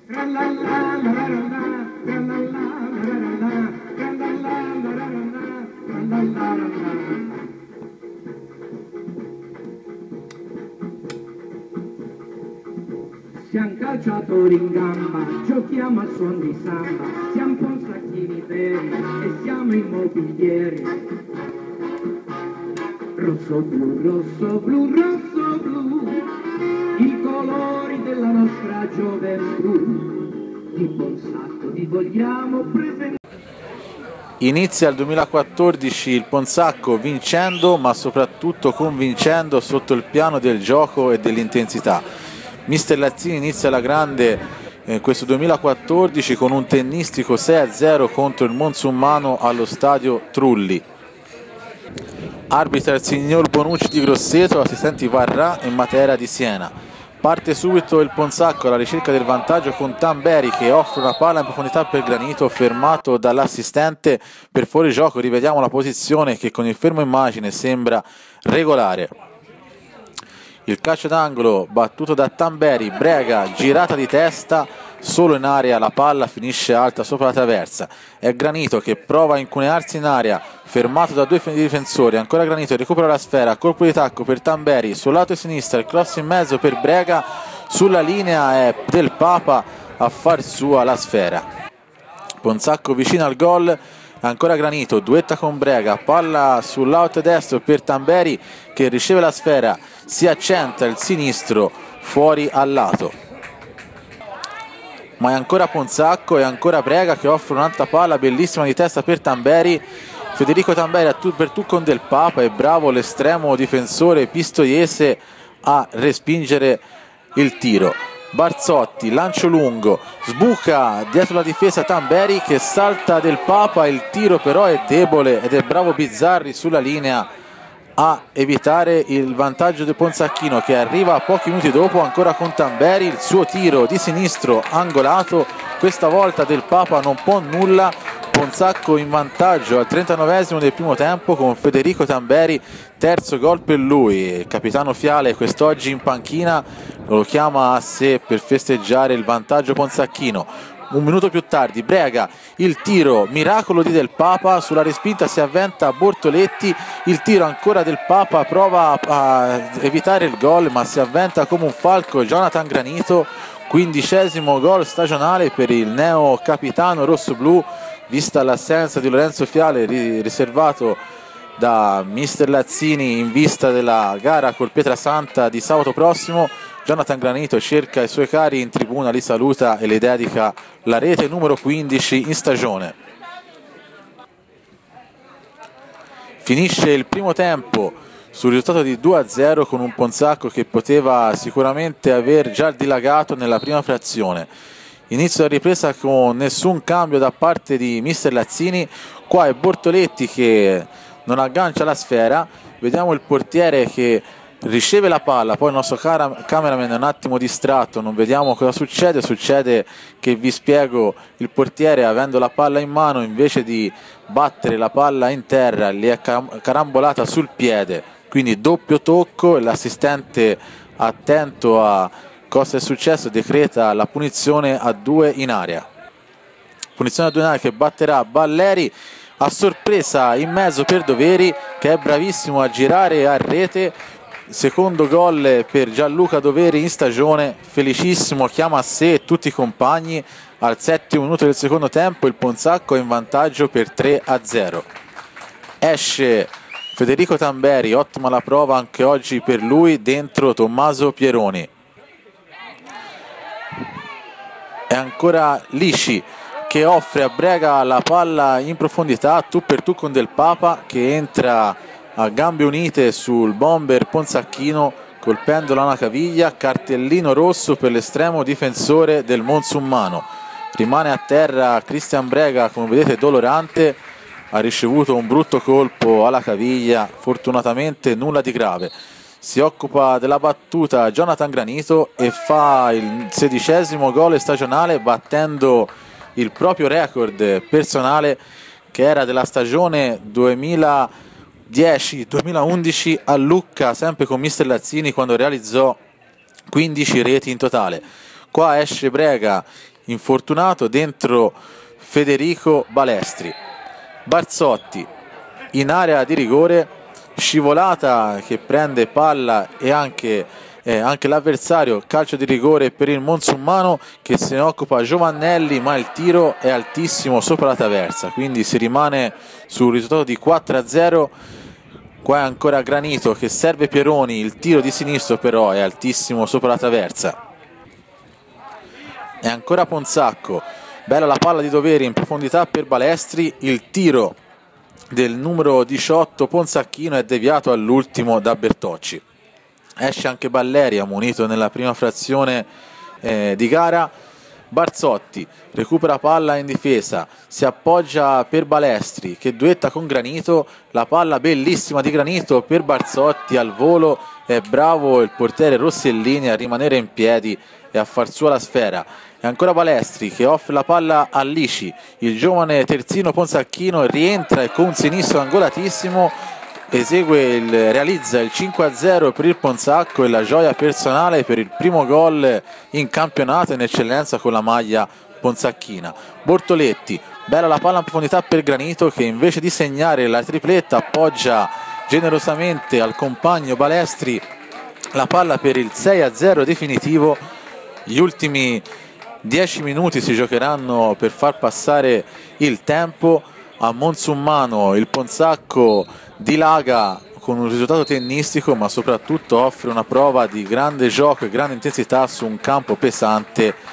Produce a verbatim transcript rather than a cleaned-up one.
Siamo calciatori in gamba, giochiamo a suon di samba, siamo Ponsacchini veri e siamo immobilieri. Rosso blu, rosso blu, rosso blu, i colori della nostra gioventù. Di Ponsacco vi vogliamo presentare. Inizia il duemilaquattordici il Ponsacco vincendo, ma soprattutto convincendo sotto il piano del gioco e dell'intensità. Mister Lazzini inizia la grande eh, questo duemilaquattordici con un tennistico sei a zero contro il Monsummano allo stadio Trulli. Arbitra il signor Bonucci di Grosseto, assistenti Varrà e Matera di Siena. Parte subito il Ponsacco alla ricerca del vantaggio con Tamberi che offre una palla in profondità per Granito, fermato dall'assistente per fuorigioco. Rivediamo la posizione che con il fermo immagine sembra regolare. Il calcio d'angolo battuto da Tamberi, Brega girata di testa, solo in area la palla finisce alta sopra la traversa. È Granito che prova a incunearsi in area, fermato da due difensori. Ancora Granito, recupera la sfera, colpo di tacco per Tamberi, sul lato sinistra il cross in mezzo per Brega, sulla linea è Del Papa a far sua la sfera. Ponsacco vicino al gol. Ancora Granito, duetta con Brega, palla sull'out destro per Tamberi che riceve la sfera, si accenta il sinistro fuori al lato. Ma è ancora Ponsacco e ancora Brega che offre un'altra palla bellissima di testa per Tamberi. Federico Tamberi a tu per tu con Del Papa, è bravo l'estremo difensore pistoiese a respingere il tiro. Barzotti, lancio lungo, sbuca dietro la difesa Tamberi che salta Del Papa, il tiro però è debole ed è bravo Bizzarri sulla linea a evitare il vantaggio del Ponsacchino che arriva pochi minuti dopo. Ancora con Tamberi, il suo tiro di sinistro angolato, questa volta Del Papa non può nulla. Ponsacco in vantaggio al trentanovesimo del primo tempo con Federico Tamberi, terzo gol per lui. Capitano Fiale quest'oggi in panchina, lo chiama a sé per festeggiare il vantaggio Ponsacchino. Un minuto più tardi Brega, il tiro miracolo di Del Papa, sulla respinta si avventa Bortoletti, il tiro ancora Del Papa, prova a evitare il gol ma si avventa come un falco Jonathan Granito. Quindicesimo gol stagionale per il neo capitano rossoblu, vista l'assenza di Lorenzo Fiale riservato da mister Lazzini in vista della gara col Pietrasanta di sabato prossimo. Jonathan Granito cerca i suoi cari in tribuna, li saluta e le dedica la rete numero quindici in stagione. Finisce il primo tempo sul risultato di due a zero con un Ponsacco che poteva sicuramente aver già dilagato nella prima frazione. Inizio la ripresa con nessun cambio da parte di mister Lazzini. Qua è Bortoletti che non aggancia la sfera, vediamo il portiere che riceve la palla, poi il nostro cameraman è un attimo distratto, non vediamo cosa succede. Succede che, vi spiego, il portiere avendo la palla in mano invece di battere la palla in terra li è carambolata sul piede, quindi doppio tocco e l'assistente, attento a cosa è successo, decreta la punizione a due in area. Punizione a due in area che batterà Balleri a sorpresa in mezzo per Doveri che è bravissimo a girare a rete. Secondo gol per Gianluca Doveri in stagione, felicissimo, chiama a sé tutti i compagni. Al settimo minuto del secondo tempo il Ponsacco è in vantaggio per tre a zero. Esce Federico Tamberi, ottima la prova anche oggi per lui, dentro Tommaso Pieroni. È ancora Lisci che offre a Brega la palla in profondità, tu per tu con Del Papa che entra a gambe unite sul bomber Ponsacchino colpendolo a una caviglia. Cartellino rosso per l'estremo difensore del Monsummano. Rimane a terra Cristian Brega, come vedete dolorante, ha ricevuto un brutto colpo alla caviglia, fortunatamente nulla di grave. Si occupa della battuta Jonathan Granito e fa il sedicesimo gol stagionale, battendo il proprio record personale che era della stagione duemiladieci duemilaundici a Lucca, sempre con mister Lazzini, quando realizzò quindici reti in totale. Qua esce Brega infortunato, dentro Federico Balestri. Barzotti in area di rigore, scivolata che prende palla e anche, eh, anche l'avversario, calcio di rigore per il Monsummano che se ne occupa Giovannelli, ma il tiro è altissimo sopra la traversa, quindi si rimane sul risultato di quattro a zero. Qua è ancora Granito che serve Pieroni, il tiro di sinistro però è altissimo sopra la traversa. È ancora Ponzacco, bella la palla di dovere in profondità per Balestri, il tiro del numero diciotto Ponzacchino è deviato all'ultimo da Bertocci. Esce anche Balleri, ammonito nella prima frazione eh, di gara. Barzotti recupera palla in difesa, si appoggia per Balestri che duetta con Granito, la palla bellissima di Granito per Barzotti al volo, è bravo il portiere Rossellini a rimanere in piedi e a far sua la sfera. E ancora Balestri che offre la palla a Lici, il giovane terzino Ponzacchino rientra e con un sinistro angolatissimo esegue il, realizza il cinque a zero per il Ponzacco e la gioia personale per il primo gol in campionato in eccellenza con la maglia ponzacchina. Bortoletti, bella la palla in profondità per Granito che invece di segnare la tripletta appoggia generosamente al compagno Balestri la palla per il sei a zero definitivo. Gli ultimi dieci minuti si giocheranno per far passare il tempo. A Monsummano il Ponzacco dilaga con un risultato tennistico, ma soprattutto offre una prova di grande gioco e grande intensità su un campo pesante